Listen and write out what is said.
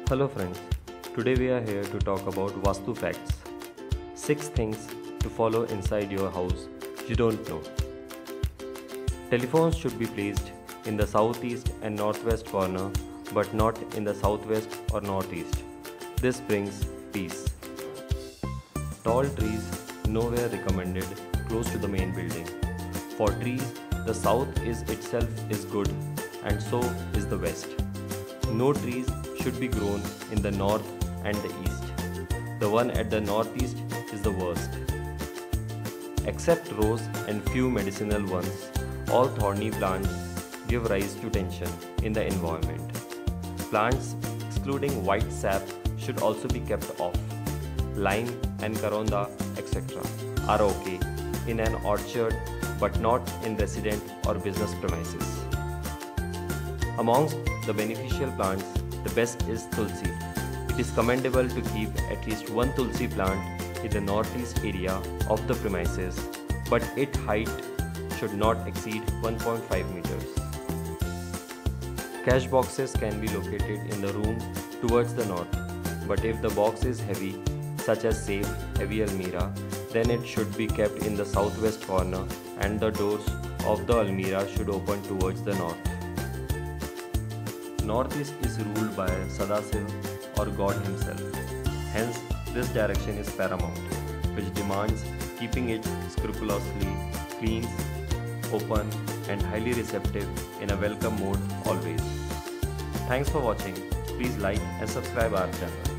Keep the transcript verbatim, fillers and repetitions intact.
Hello friends, today we are here to talk about Vastu facts. six things to follow inside your house you don't know. Telephones should be placed in the southeast and northwest corner but not in the southwest or northeast. This brings peace. Tall trees nowhere recommended close to the main building. For trees, the south is itself is good and so is the west. No trees should be grown in the north and the east. The one at the northeast is the worst. Except rose and few medicinal ones, all thorny plants give rise to tension in the environment. Plants excluding white sap should also be kept off. Lime and karonda, et cetera are okay in an orchard but not in resident or business premises. Amongst the beneficial plants, the best is tulsi. It is commendable to keep at least one tulsi plant in the northeast area of the premises, but its height should not exceed one point five meters. Cash boxes can be located in the room towards the north, but if the box is heavy, such as safe, heavy almirah, then it should be kept in the southwest corner and the doors of the almirah should open towards the north. Northeast is ruled by Sadasiv or God himself. Hence, this direction is paramount, which demands keeping it scrupulously clean, open and highly receptive in a welcome mood always. Thanks for watching. Please like and subscribe our channel.